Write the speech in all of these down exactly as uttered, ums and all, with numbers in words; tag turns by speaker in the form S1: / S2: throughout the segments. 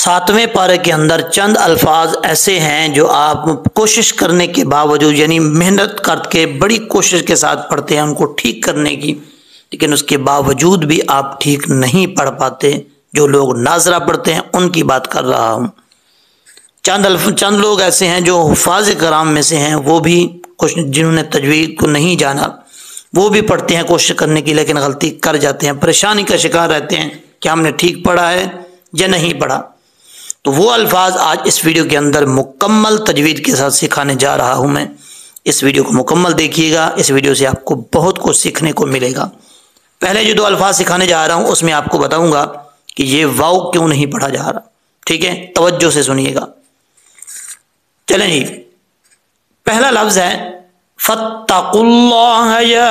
S1: ساتویں پارے کے اندر چند الفاظ ایسے ہیں جو آپ کوشش کرنے کے باوجود یعنی محنت کر کے بڑی کوشش کے ساتھ پڑھتے ہیں ان کو ٹھیک کرنے کی، لیکن اس کے باوجود بھی آپ ٹھیک نہیں پڑھ پاتے۔ جو لوگ ناظرہ پڑھتے ہیں ان کی بات کر رہا ہوں۔ چند الف چند لوگ ایسے ہیں جو حفاظ کرام میں سے ہیں، وہ بھی کچھ جنہوں نے تجوید کو نہیں جانا وہ بھی پڑھتے ہیں کوشش کرنے کی، لیکن غلطی کر جاتے ہیں، پریشانی کا شکار رہتے ہیں کہ ہم نے ٹھیک پڑھا ہے یا نہیں پڑھا۔ تو وہ الفاظ آج اس ویڈیو کے اندر مکمل تجوید کے ساتھ سکھانے جا رہا ہوں میں۔ اس ویڈیو کو مکمل دیکھیے گا، اس ویڈیو سے آپ کو بہت کچھ سیکھنے کو ملے گا۔ پہلے جو دو الفاظ سکھانے جا رہا ہوں اس میں آپ کو بتاؤں گا کہ یہ واو کیوں نہیں پڑھا جا رہا، ٹھیک ہے؟ توجہ سے سنیے گا۔ چلیں جی، پہلا لفظ ہے فاتقوا اللہ یا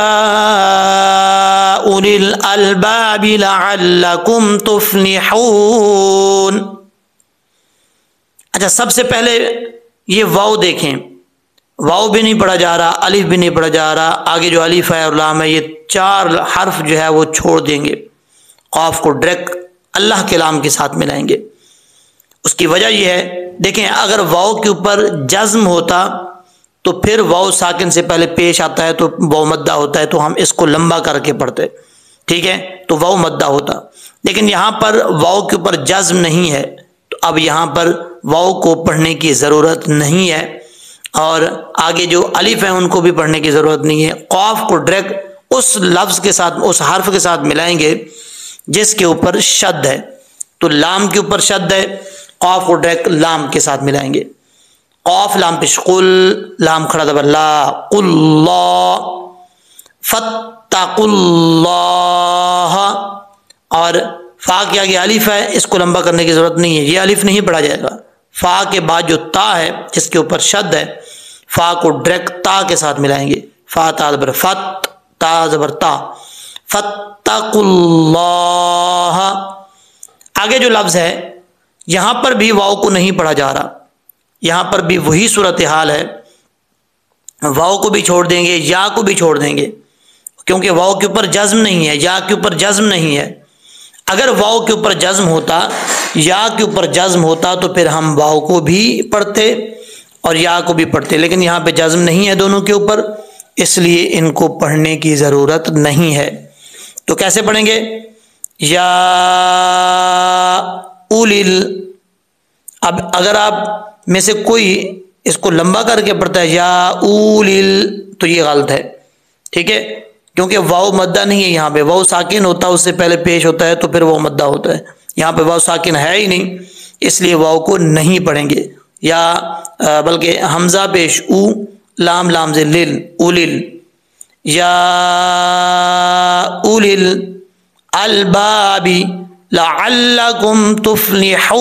S1: اولی الالباب لعلکم تفلحون۔ اچھا، سب سے پہلے یہ واو دیکھیں، واو بھی نہیں پڑھا جا رہا، الف بھی نہیں پڑھا جا رہا، آگے جو الف ہے اور لام ہے یہ چار حرف جو ہے وہ چھوڑ دیں گے، قاف کو ڈائریکٹ اللہ کے لام کے ساتھ ملائیں گے۔ اس کی وجہ یہ ہے، دیکھیں اگر واو کے اوپر جزم ہوتا تو پھر واو ساکن سے پہلے پیش آتا ہے تو واو مدہ ہوتا ہے، تو ہم اس کو لمبا کر کے پڑھتے، ٹھیک ہے؟ تو واو مدہ ہوتا، لیکن یہاں پر واو کے اوپر جزم نہیں ہے تو اب یہاں پر واو کو پڑھنے کی ضرورت نہیں ہے، اور آگے جو الف ہیں ان کو بھی پڑھنے کی ضرورت نہیں ہے۔ قاف کو ڈائریکٹ اس لفظ کے ساتھ، اس حرف کے ساتھ ملائیں گے جس کے اوپر شد ہے، تو لام کے اوپر شد ہے، قاف کو ڈائریکٹ لام کے ساتھ ملائیں گے۔ قاف لام پیش قل، لام کھڑا زبر لا، قل اللہ، فاتقوا اللہ، اور فا کے آگے الف ہے، اس کو لمبا کرنے کی ضرورت نہیں ہے، یہ الف نہیں پڑھا جائے گا۔ فا کے بعد جو تا ہے جس کے اوپر شد ہے، فا کو ڈائریکٹ تا کے ساتھ ملائیں گے، فا تا زبر فت، تا زبر تا، فاتقوا اللہ۔ آگے جو لفظ ہے یہاں پر بھی واو کو نہیں پڑھا جا رہا، یہاں پر بھی وہی صورتحال ہے، واو کو بھی چھوڑ دیں گے، یا کو بھی چھوڑ دیں گے، کیونکہ واو کے اوپر جزم نہیں ہے، یا کے اوپر جزم نہیں ہے۔ اگر واو کے اوپر جزم ہوتا، یا کے اوپر جزم ہوتا تو پھر ہم واو کو بھی پڑھتے اور یا کو بھی پڑھتے، لیکن یہاں پہ جزم نہیں ہے دونوں کے اوپر، اس لیے ان کو پڑھنے کی ضرورت نہیں ہے۔ تو کیسے پڑھیں گے؟ یا اولی، اب اگر آپ میں سے کوئی اس کو لمبا کر کے پڑھتا ہے یا اولی تو یہ غلط ہے، ٹھیک ہے؟ کیونکہ واو مدہ نہیں ہے، یہاں پہ واو ساکن ہوتا ہے، اس سے پہلے پیش ہوتا ہے تو پھر واو مدہ ہوتا ہے، یہاں پہ واو ساکن ہے ہی نہیں، اس لیے واو کو نہیں پڑھیں گے۔ یا بلکہ حمزہ پیش او، لام لام سے لل، اولل، یا اولل الباب لعلکم تفلحون۔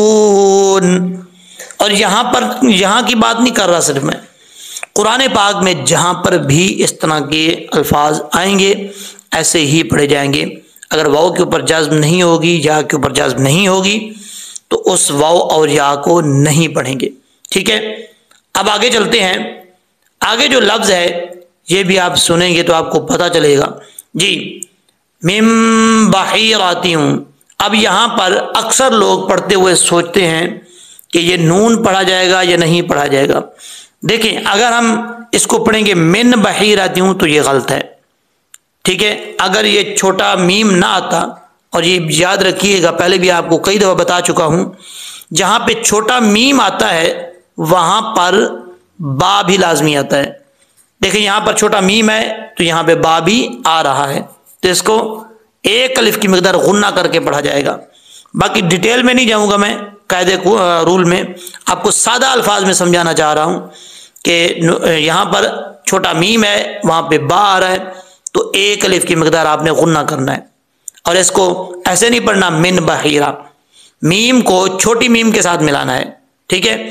S1: اور یہاں پر یہاں کی بات نہیں کر رہا صرف میں، قرآن پاک میں جہاں پر بھی اس طرح کے الفاظ آئیں گے ایسے ہی پڑھے جائیں گے۔ اگر واو کے اوپر جزم نہیں ہوگی، یا کے اوپر جزم نہیں ہوگی تو اس واو اور یا کو نہیں پڑھیں گے، ٹھیک ہے؟ اب آگے چلتے ہیں، آگے جو لفظ ہے یہ بھی آپ سنیں گے تو آپ کو پتہ چلے گا جی، من بحیراتہم۔ اب یہاں پر اکثر لوگ پڑھتے ہوئے سوچتے ہیں کہ یہ نون پڑھا جائے گا یا نہیں پڑھا جائے گا۔ دیکھیں اگر ہم اس کو پڑھیں گے من بحیراتہم تو یہ غلط ہے، ٹھیک ہے؟ اگر یہ چھوٹا میم نہ آتا، اور یہ یاد رکھیے گا پہلے بھی آپ کو کئی دفعہ بتا چکا ہوں، جہاں پہ چھوٹا میم آتا ہے وہاں پر با بھی لازمی آتا ہے۔ دیکھیں یہاں پر چھوٹا میم ہے تو یہاں پہ با بھی آ رہا ہے، تو اس کو ایک الف کی مقدار غنہ کر کے پڑھا جائے گا۔ باقی ڈیٹیل میں نہیں جاؤں گا، میں قاعدے رول میں آپ کو سادہ الفاظ میں سمجھانا چاہ رہا ہوں کہ یہاں پر چھوٹا میم ہے وہاں پہ با آ رہا ہے تو ایک الف کی مقدار آپ نے غنہ کرنا ہے، اور اس کو ایسے نہیں پڑھنا من بحیرہ، میم کو چھوٹی میم کے ساتھ ملانا ہے، ٹھیک ہے؟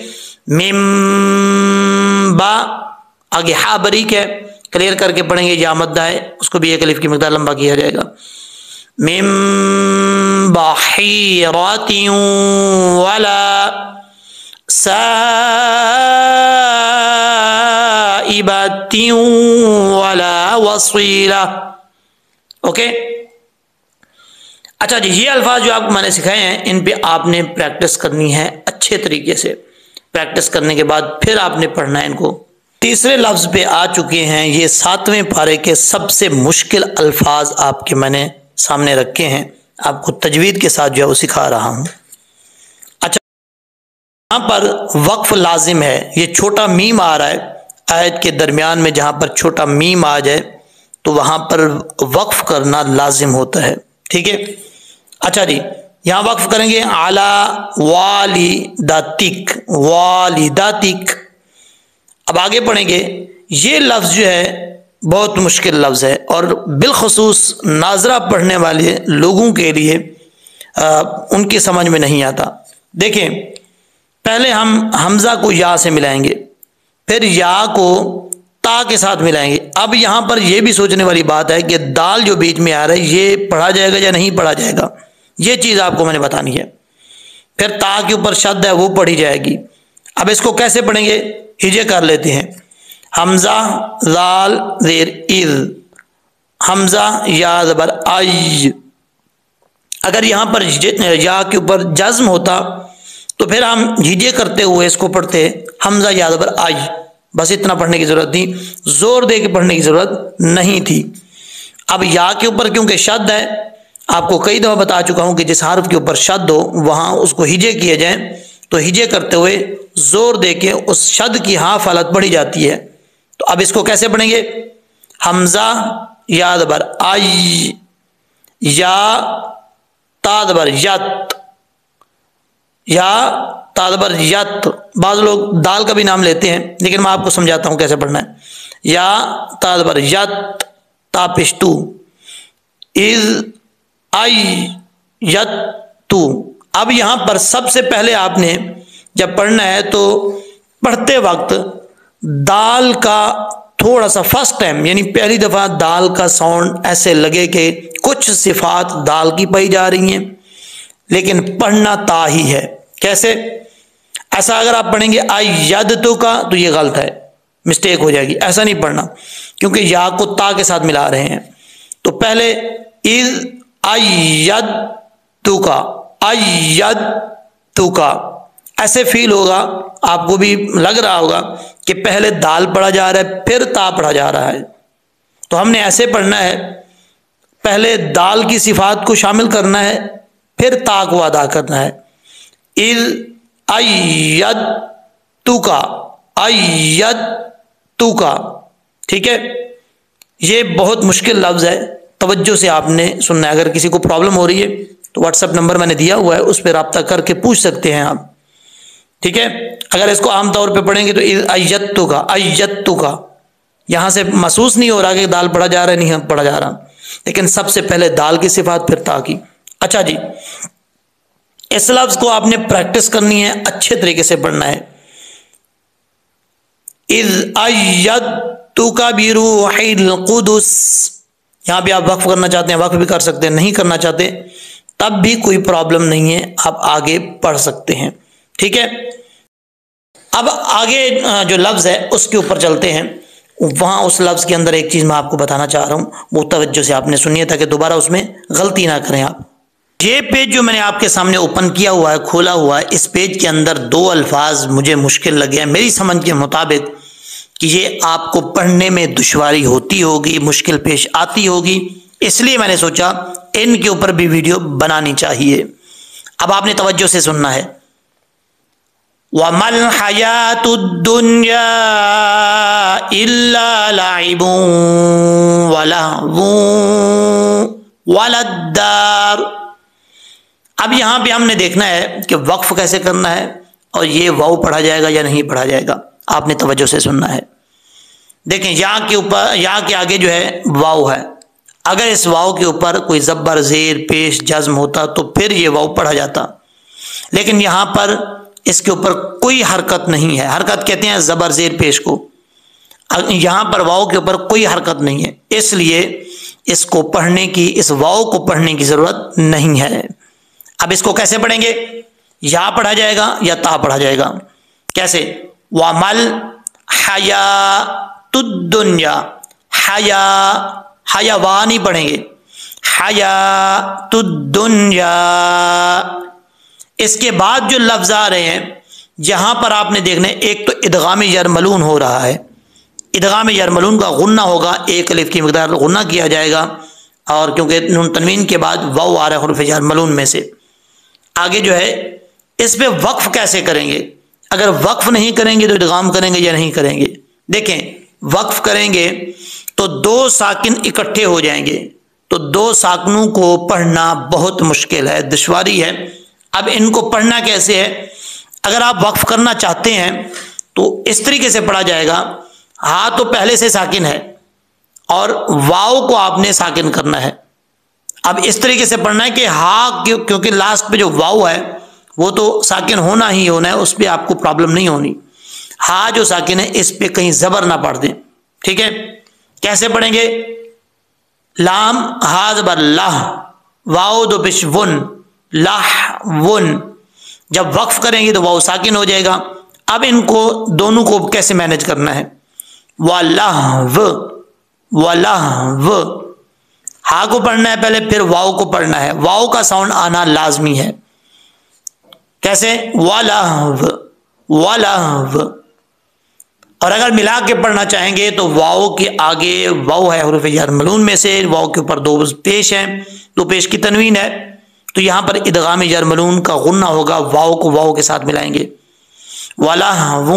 S1: میم با، آگے ہا بریک ہے، کلیئر کر کے پڑھیں گے، یا مدہ ہے اس کو بھی ایک الف کی مقدار لمبا کیا جائے گا۔ من بحیرات ولا سائبات ولا وصیلہ، اوکے؟ اچھا جی، یہ الفاظ جو آپ کو میں نے سکھائے ہیں ان پہ آپ نے پریکٹس کرنی ہے اچھے طریقے سے. پریکٹس کرنے کے بعد پھر آپ نے پڑھنا ہے ان کو. تیسرے لفظ پہ آ چکے ہیں. یہ ساتویں پارے کے سب سے مشکل الفاظ آپ کے میں نے سامنے رکھے ہیں. آپ کو تجوید کے ساتھ جو ہے وہ سکھا رہا ہوں. اچھا، یہاں پر وقف لازم ہے. یہ چھوٹا میم آ رہا ہے آیت کے درمیان میں، جہاں پر چھوٹا میم آ جائے تو وہاں پر وقف کرنا لازم ہوتا ہے. ٹھیک ہے. اچھا جی، یہاں وقف کریں گے علی والداتک، والداتک. اب آگے پڑھیں گے. یہ لفظ جو ہے بہت مشکل لفظ ہے، اور بالخصوص ناظرہ پڑھنے والے لوگوں کے لیے آ, ان کی سمجھ میں نہیں آتا. دیکھیں، پہلے ہم حمزہ کو یا سے ملائیں گے، پھر یا کو تا کے ساتھ ملائیں گے. اب یہاں پر یہ بھی سوچنے والی بات ہے کہ دال جو بیچ میں آ رہا ہے یہ پڑھا جائے گا یا نہیں پڑھا جائے گا، یہ چیز آپ کو میں نے بتانی ہے. پھر تا کے اوپر شد ہے وہ پڑھی جائے گی. اب اس کو کیسے پڑھیں گے؟ ہجے کر لیتے ہیں. حمزہ لال زیر اذ، حمزہ یا زبر آئی. اگر یہاں پر یا کے اوپر جزم ہوتا تو پھر ہم ہجے کرتے ہوئے اس کو پڑھتے حمزہ یا زبر آئی. بس اتنا پڑھنے کی ضرورت تھی، زور دے کے پڑھنے کی ضرورت نہیں تھی. اب یا کے اوپر کیونکہ شد ہے، آپ کو کئی دفعہ بتا چکا ہوں کہ جس حرف کے اوپر شد ہو وہاں اس کو ہجے کیے جائیں، تو ہجے کرتے ہوئے زور دے کے اس شد کی ہاف حالت پڑھی جاتی ہے. تو اب اس کو کیسے پڑھیں گے؟ حمزہ یا زبر آئی، یا تا زبر یت، یا تا زبر یت. بعض لوگ دال کا بھی نام لیتے ہیں، لیکن میں آپ کو سمجھاتا ہوں کیسے پڑھنا ہے. یا تا زبر یت، تا پشتو، از آئی یت تو. اب یہاں پر سب سے پہلے آپ نے جب پڑھنا ہے تو پڑھتے وقت دال کا تھوڑا سا فرسٹ ٹائم یعنی پہلی دفعہ دال کا ساؤنڈ ایسے لگے کہ کچھ صفات دال کی پائی جا رہی ہیں، لیکن پڑھنا تا ہی ہے. کیسے؟ ایسا اگر آپ پڑھیں گے آئی ید تو کا تو یہ غلط ہے، مسٹیک ہو جائے گی. ایسا نہیں پڑھنا، کیونکہ یا کو تا کے ساتھ ملا رہے ہیں. تو پہلے از آئی ید تو کا، آئی ید تو کا ایسے فیل ہوگا، آپ کو بھی لگ رہا ہوگا کہ پہلے دال پڑھا جا رہا ہے پھر تا پڑھا جا رہا ہے. تو ہم نے ایسے پڑھنا ہے، پہلے دال کی صفات کو شامل کرنا ہے پھر تا کو ادا کرنا ہے. اذ ایت تو کا، ایت تو کا. ٹھیک ہے، یہ بہت مشکل لفظ ہے، توجہ سے آپ نے سننا ہے. اگر کسی کو پرابلم ہو رہی ہے تو واٹس ایپ نمبر میں نے دیا ہوا ہے، اس پہ رابطہ کر کے پوچھ سکتے ہیں آپ. ٹھیک ہے، اگر اس کو عام طور پہ پڑھیں گے تو ایت تو کا، ایت تو کا، یہاں سے محسوس نہیں ہو رہا کہ دال پڑھا جا رہا ہے، نہیں پڑھا جا رہا، لیکن سب سے پہلے دال کی صفات پھر تا کی. اچھا جی، اس لفظ کو آپ نے پریکٹس کرنی ہے، اچھے طریقے سے پڑھنا ہے. اذ ایدتک بروح القدس. یہاں پہ آپ وقف کرنا چاہتے ہیں وقف بھی کر سکتے ہیں، نہیں کرنا چاہتے تب بھی کوئی پرابلم نہیں ہے، آپ آگے پڑھ سکتے ہیں. ٹھیک ہے، اب آگے جو لفظ ہے اس کے اوپر چلتے ہیں. وہاں اس لفظ کے اندر ایک چیز میں آپ کو بتانا چاہ رہا ہوں، وہ توجہ سے آپ نے سنی ہے تاکہ دوبارہ اس میں غلطی نہ کریں آپ. یہ پیج جو میں نے آپ کے سامنے اوپن کیا ہوا ہے، کھولا ہوا ہے، اس پیج کے اندر دو الفاظ مجھے مشکل لگے ہیں میری سمجھ کے مطابق کہ یہ آپ کو پڑھنے میں دشواری ہوتی ہوگی، مشکل پیش آتی ہوگی، اس لیے میں نے سوچا ان کے اوپر بھی ویڈیو بنانی چاہیے. اب آپ نے توجہ سے سننا ہے. وَمَا الْحَيَاةُ الدُّنْيَا إِلَّا لَعِبٌ وَلَهْوٌ وَلَلدَّارُ. اب یہاں پہ ہم نے دیکھنا ہے کہ وقف کیسے کرنا ہے اور یہ واو پڑھا جائے گا یا نہیں پڑھا جائے گا. آپ نے توجہ سے سننا ہے. دیکھیں یا کے اوپر، یا کے آگے جو ہے واو ہے، اگر اس واو کے اوپر کوئی زبر زیر پیش جزم ہوتا تو پھر یہ واو پڑھا جاتا، لیکن یہاں پر اس کے اوپر کوئی حرکت نہیں ہے. حرکت کہتے ہیں زبر زیر پیش کو، یہاں پر واو کے اوپر کوئی حرکت نہیں ہے، اس لیے اس کو پڑھنے کی، اس واو کو پڑھنے کی ضرورت نہیں ہے. اب اس کو کیسے پڑھیں گے؟ یا پڑھا جائے گا یا تا پڑھا جائے گا. کیسے؟ وَمَا الْحَيَاةُ الدُّنْيَا، حیا، حیا وا نہیں پڑھیں گے، حیات الدنیا. اس کے بعد جو لفظ آ رہے ہیں جہاں پر آپ نے دیکھنا ہے، ایک تو ادغام یرملون ہو رہا ہے، ادغام یرملون کا غنہ ہوگا، ایک الف کی مقدار غنہ کیا جائے گا، اور کیونکہ نون تنوین کے بعد واو آ رہا ہے حروف یرملون میں سے. آگے جو ہے اس پہ وقف کیسے کریں گے؟ اگر وقف نہیں کریں گے تو ادغام کریں گے یا نہیں کریں گے؟ دیکھیں وقف کریں گے تو دو ساکن اکٹھے ہو جائیں گے، تو دو ساکنوں کو پڑھنا بہت مشکل ہے، دشواری ہے. اب ان کو پڑھنا کیسے ہے؟ اگر آپ وقف کرنا چاہتے ہیں تو اس طریقے سے پڑھا جائے گا، ہاں تو پہلے سے ساکن ہے اور واؤ کو آپ نے ساکن کرنا ہے. اب اس طریقے سے پڑھنا ہے کہ ہاں کیونکہ لاسٹ پہ جو واؤ ہے وہ تو ساکن ہونا ہی ہونا ہے، اس پہ آپ کو پرابلم نہیں ہونی. ہاں جو ساکن ہے اس پہ کہیں زبر نہ پڑھ دیں. ٹھیک ہے، کیسے پڑھیں گے؟ لام ہا زبر لہ، واؤ دو پیش ون، لہ ون. جب وقف کریں گے تو واؤ ساکن ہو جائے گا. اب ان کو دونوں کو کیسے مینج کرنا ہے؟ وَلَہْوَ وَلَہْوَ، ہا کو پڑھنا ہے پہلے، پھر واؤ کو پڑھنا ہے. واؤ کا ساؤنڈ آنا لازمی ہے. کیسے؟ وَلَہْوَ وَلَہْوَ. اور اگر ملا کے پڑھنا چاہیں گے تو واؤ کے آگے واؤ ہے حروف یرملون میں سے، واؤ کے اوپر دو پیش ہیں، دو پیش کی تنوین ہے، تو یہاں پر ادغام یرملون کا غنہ ہوگا، واؤ کو واؤ کے ساتھ ملائیں گے. وَلَهْوٌ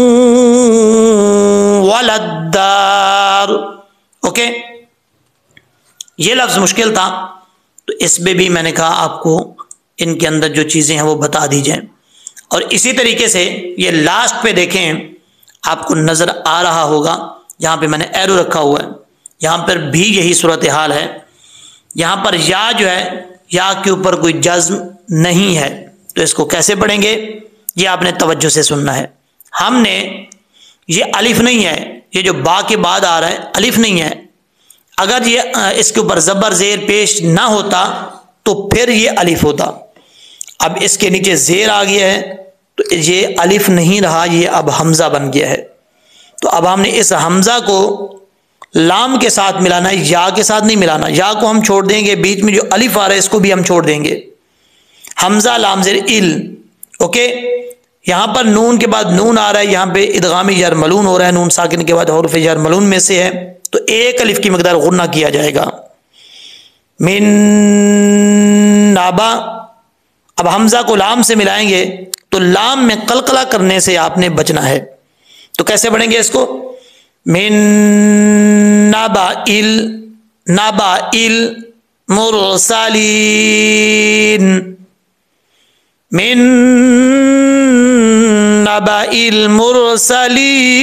S1: وَلَدَّارُ. اوکے، یہ لفظ مشکل تھا تو اس میں بھی میں نے کہا آپ کو ان کے اندر جو چیزیں ہیں وہ بتا دی جائیں. اور اسی طریقے سے یہ لاسٹ پہ دیکھیں آپ کو نظر آ رہا ہوگا، یہاں پہ میں نے ایرو رکھا ہوا ہے، یہاں پر بھی یہی صورتحال ہے. یہاں پر یا جو ہے یا کے اوپر کوئی جزم نہیں ہے، تو اس کو کیسے پڑھیں گے یہ آپ نے توجہ سے سننا ہے. ہم نے یہ الف نہیں ہے، یہ جو با کے بعد آ رہا ہے الف نہیں ہے، اگر یہ اس کے اوپر زبر زیر پیش نہ ہوتا تو پھر یہ الف ہوتا. اب اس کے نیچے زیر آ گیا ہے تو یہ الف نہیں رہا، یہ اب حمزہ بن گیا ہے. تو اب ہم نے اس حمزہ کو لام کے ساتھ ملانا ہے، یا کے ساتھ نہیں ملانا. یا کو ہم چھوڑ دیں گے، بیچ میں جو الف آ رہا ہے اس کو بھی ہم چھوڑ دیں گے. حمزہ لام زیر ال. اوکے، یہاں پر نون کے بعد نون آ رہا ہے، یہاں پہ ادغام یرملون ہو رہا ہے، نون ساکن کے بعد حروف یرملون میں سے ہے، تو ایک الف کی مقدار غنہ کیا جائے گا. من نابا. اب حمزہ کو لام سے ملائیں گے تو لام میں قلقلہ کرنے سے آپ نے بچنا ہے. تو کیسے پڑھیں گے اس کو؟ من نابا ال نابا ال مرسلین، من نبأ المرسلین.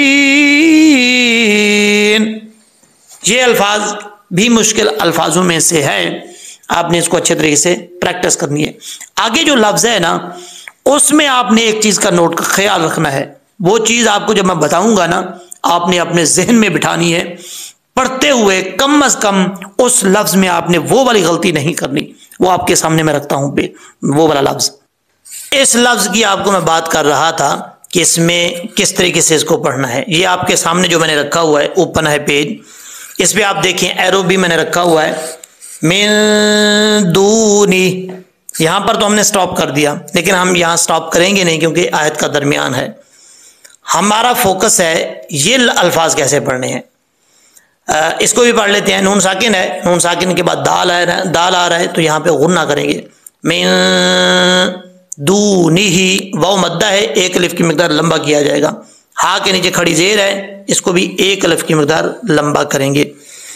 S1: یہ الفاظ بھی مشکل الفاظوں میں سے ہے، آپ نے اس کو اچھے طریقے سے پریکٹس کرنی ہے. آگے جو لفظ ہے نا اس میں آپ نے ایک چیز کا نوٹ کا خیال رکھنا ہے، وہ چیز آپ کو جب میں بتاؤں گا نا آپ نے اپنے ذہن میں بٹھانی ہے. پڑھتے ہوئے کم از کم اس لفظ میں آپ نے وہ والی غلطی نہیں کرنی. وہ آپ کے سامنے میں رکھتا ہوں، وہ والا لفظ. اس لفظ کی آپ کو میں بات کر رہا تھا کہ اس میں کس طریقے سے اس کو پڑھنا ہے. یہ آپ کے سامنے جو میں نے رکھا ہوا ہے اوپن ہے پیج، اس پہ آپ دیکھیں ایرو بھی میں نے رکھا ہوا ہے. من دونی، یہاں پر تو ہم نے سٹاپ کر دیا، لیکن ہم یہاں سٹاپ کریں گے نہیں کیونکہ آیت کا درمیان ہے. ہمارا فوکس ہے یہ الفاظ کیسے پڑھنے ہیں. اس کو بھی پڑھ لیتے ہیں. نون ساکن ہے، نون ساکن کے بعد دال آ رہا ہے، دال آ رہا ہے تو یہاں پہ غنہ کریں گے. من دونی ہی، واو مدہ ہے، ایک الف کی مقدار لمبا کیا جائے گا. ہا کے نیچے کھڑی زیر ہے، اس کو بھی ایک الف کی مقدار لمبا کریں گے.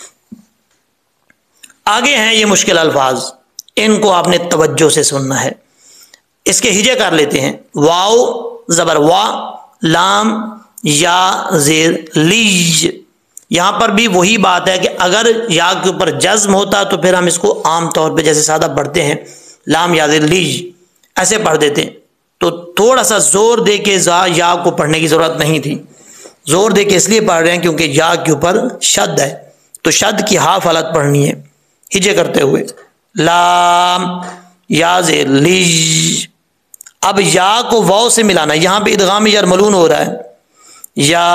S1: آگے ہیں یہ مشکل الفاظ، ان کو آپ نے توجہ سے سننا ہے. اس کے ہجے کر لیتے ہیں. واو زبر وا، لام یا زیر لیج. یہاں پر بھی وہی بات ہے کہ اگر یا کے اوپر جزم ہوتا تو پھر ہم اس کو عام طور پہ جیسے سادہ پڑھتے ہیں لام یا زیر لیج ایسے پڑھ دیتے ہیں، تو تھوڑا سا زور دے کے زا یا کو پڑھنے کی ضرورت نہیں تھی. زور دے کے اس لیے پڑھ رہے ہیں کیونکہ یا کے اوپر شد ہے، تو شد کی ہاف حالت پڑھنی ہے ہجے کرتے ہوئے. لام یا زیر لیج. اب یا کو واو سے ملانا، یہاں پہ ادغام یرملون ہو رہا ہے. یا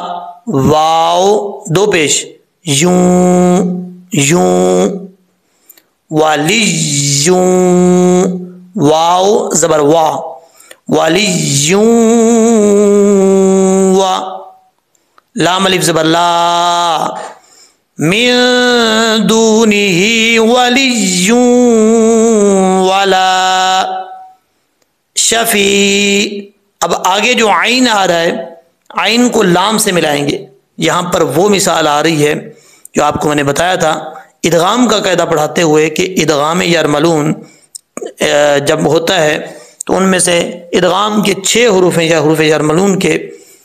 S1: واو دو پیش، یوں یوں. ولیوں، واو زبر وا، ولیوں وا، لام الف زبر لا، من دونہ ولی ولا شفیع۔ اب آگے جو عین آ رہا ہے، عین کو لام سے ملائیں گے۔ یہاں پر وہ مثال آ رہی ہے جو آپ کو میں نے بتایا تھا ادغام کا قاعدہ پڑھاتے ہوئے کہ ادغام یرملون جب ہوتا ہے تو ان میں سے ادغام کے چھ حروف ہیں یا حروف یرملون کے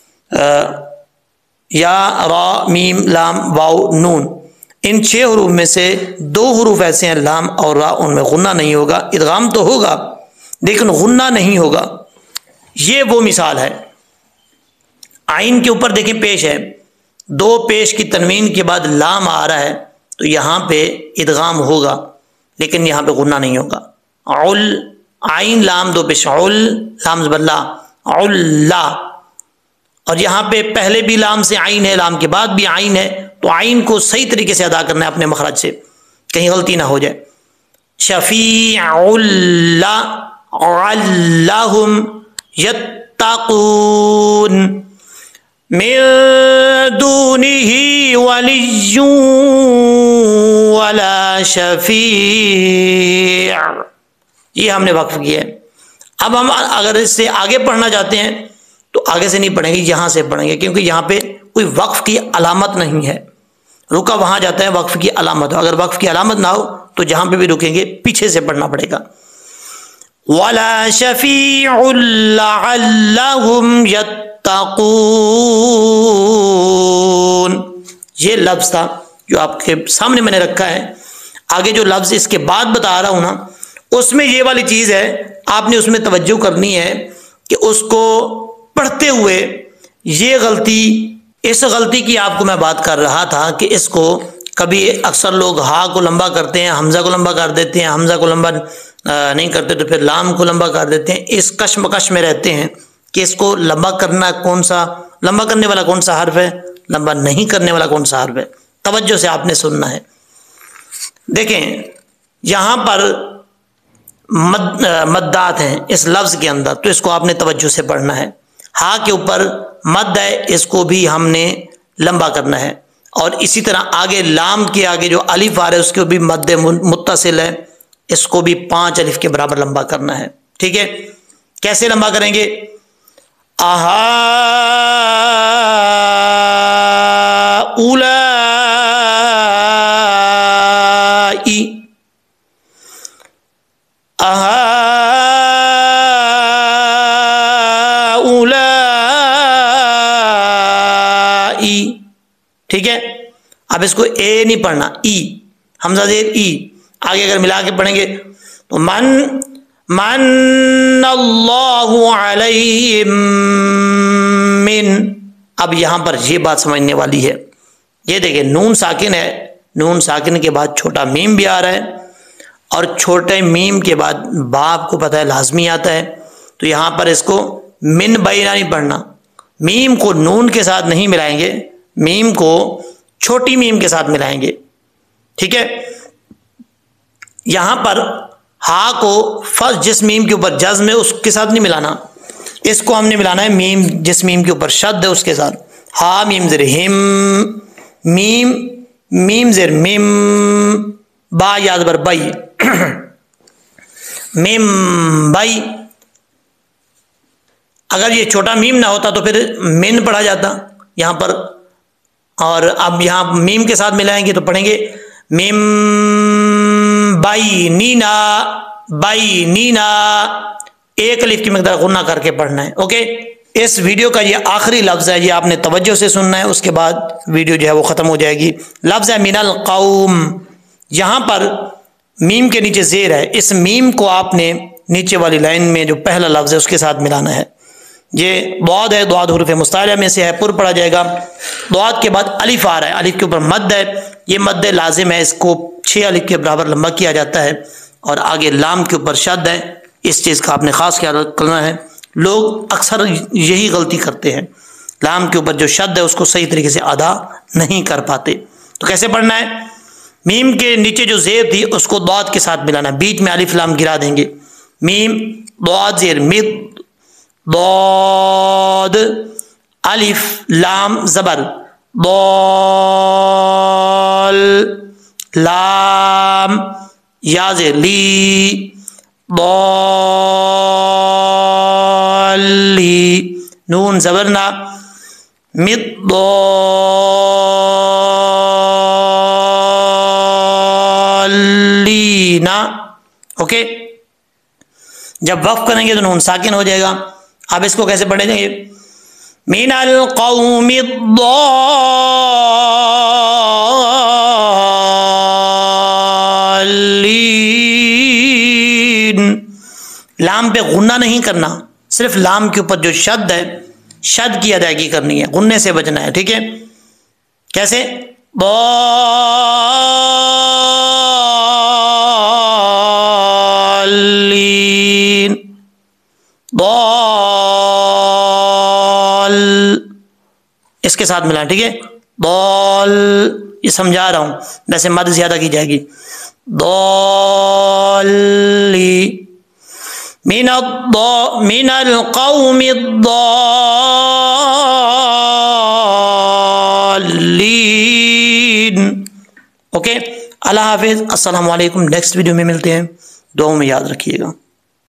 S1: یا را میم لام واو نون، ان چھ حروف میں سے دو حروف ایسے ہیں لام اور را، ان میں غنہ نہیں ہوگا، ادغام تو ہوگا لیکن غنہ نہیں ہوگا۔ یہ وہ مثال ہے۔ عین کے اوپر دیکھیں پیش ہے، دو پیش کی تنوین کے بعد لام آ رہا ہے تو یہاں پہ ادغام ہوگا لیکن یہاں پہ غنہ نہیں ہوگا۔ عل، عین لام دو پیش، عل لام زبر لا، علا، اور یہاں پہ پہلے بھی لام سے عین ہے، لام کے بعد بھی عین ہے، تو عین کو صحیح طریقے سے ادا کرنا ہے اپنے مخرج سے، کہیں غلطی نہ ہو جائے۔ شفیع اللہ علہم یتقون من دونہ ولی ولا شفیع، یہ ہم نے وقف کیا ہے۔ اب ہم اگر اس سے آگے پڑھنا چاہتے ہیں تو آگے سے نہیں پڑھیں گے، یہاں سے پڑھیں گے، کیونکہ یہاں پہ کوئی وقف کی علامت نہیں ہے۔ رکا وہاں جاتا ہے وقف کی علامت ہو، اگر وقف کی علامت نہ ہو تو جہاں پہ بھی رکیں گے پیچھے سے پڑھنا پڑے گا۔ وَلَا شَفِيعٌ لَعَلَّهُمْ يَتَّقُونَ، یہ لفظ تھا جو آپ کے سامنے میں نے رکھا ہے۔ آگے جو لفظ اس کے بعد بتا رہا ہوں نا، اس میں یہ والی چیز ہے، آپ نے اس میں توجہ کرنی ہے کہ اس کو پڑھتے ہوئے یہ غلطی، اس غلطی کی آپ کو میں بات کر رہا تھا کہ اس کو کبھی اکثر لوگ ہا کو لمبا کرتے ہیں، حمزہ کو لمبا کر دیتے ہیں، حمزہ کو لمبا نہیں کرتے تو پھر لام کو لمبا کر دیتے ہیں، اس کشمکش میں رہتے ہیں کہ اس کو لمبا کرنا کون سا، لمبا کرنے والا کون سا حرف ہے، لمبا نہیں کرنے والا کون سا حرف ہے۔ توجہ سے آپ نے سننا ہے۔ دیکھیں یہاں پر مد مدات ہیں اس لفظ کے اندر، تو اس کو آپ نے توجہ سے پڑھنا ہے۔ ہا کے اوپر مد ہے، اس کو بھی ہم نے لمبا کرنا ہے، اور اسی طرح آگے لام کے آگے جو الف آ رہا ہے اس کو بھی مد متصل ہے، اس کو بھی پانچ الف کے برابر لمبا کرنا ہے۔ ٹھیک ہے، کیسے لمبا کریں گے؟ آہا اولائی، آہا اولائی، ٹھیک ہے۔ اب اس کو اے نہیں پڑھنا، ای، حمزہ زیر ای، آگے اگر ملا کے پڑھیں گے تو من من اللہ علیہم من، اب یہاں پر یہ بات سمجھنے والی ہے۔ یہ دیکھیں نون ساکن ہے، نون ساکن کے بعد چھوٹا میم بھی آ رہا ہے، اور چھوٹے میم کے بعد با آپ کو پتہ ہے لازمی آتا ہے، تو یہاں پر اس کو من بینہ نہیں پڑھنا، میم کو نون کے ساتھ نہیں ملائیں گے، میم کو چھوٹی میم کے ساتھ ملائیں گے۔ ٹھیک ہے، یہاں پر ہا کو فرض جس میم کے اوپر جزم ہے اس کے ساتھ نہیں ملانا، اس کو ہم نے ملانا ہے میم جس میم کے اوپر شد ہے اس کے ساتھ۔ ہا میم زر ہم، میم میم زر میم، با یاد بر بئی، میم بئی۔ اگر یہ چھوٹا میم نہ ہوتا تو پھر من پڑھا جاتا یہاں پر، اور اب یہاں میم کے ساتھ ملائیں گے تو پڑھیں گے میم بائی نینا، بائی نینا، ایک الف کی مقدار غنہ کر کے پڑھنا ہے۔ اوکے، اس ویڈیو کا یہ آخری لفظ ہے، یہ آپ نے توجہ سے سننا ہے، اس کے بعد ویڈیو جو ہے وہ ختم ہو جائے گی۔ لفظ ہے من القوم، یہاں پر میم کے نیچے زیر ہے، اس میم کو آپ نے نیچے والی لائن میں جو پہلا لفظ ہے اس کے ساتھ ملانا ہے۔ یہ ضاد ہے، ضاد حروف مستعلیہ میں سے ہے، پر پڑھا جائے گا۔ ضاد کے بعد الف آ رہا ہے، الف کے اوپر مد ہے، یہ مد لازم ہے، اس کو چھ الف کے برابر لمبا کیا جاتا ہے، اور آگے لام کے اوپر شد ہے، اس چیز کا آپ نے خاص خیال کرنا ہے۔ لوگ اکثر یہی غلطی کرتے ہیں، لام کے اوپر جو شد ہے اس کو صحیح طریقے سے ادا نہیں کر پاتے۔ تو کیسے پڑھنا ہے؟ میم کے نیچے جو زیر تھی اس کو ضاد کے ساتھ ملانا, بیچ میں الف لام گرا دیں گے, میم ضاد زیر مد, ضاد الف لام زبر, ضال لام یا زیر لی, ضالی نون زبرنا, مضالینا. اوکے, جب وقف کریں گے تو نون ساکن ہو جائے گا. اب اس کو کیسے پڑھیں گے؟ من القوم الضالین, لام پہ غنہ نہیں کرنا, صرف لام کے اوپر جو شد ہے شد کی ادائیگی کرنی ہے, غنے سے بچنا ہے. ٹھیک ہے, کیسے؟ ضالین, ضال اس کے ساتھ ملا. ٹھیک ہے, ضال یہ سمجھا رہا ہوں, ویسے مد زیادہ کی جائے گی. ضالی من من القوم الضالین. اوکے, اللہ حافظ, السلام علیکم. نیکسٹ ویڈیو میں ملتے ہیں, دعاؤں میں یاد رکھیے گا.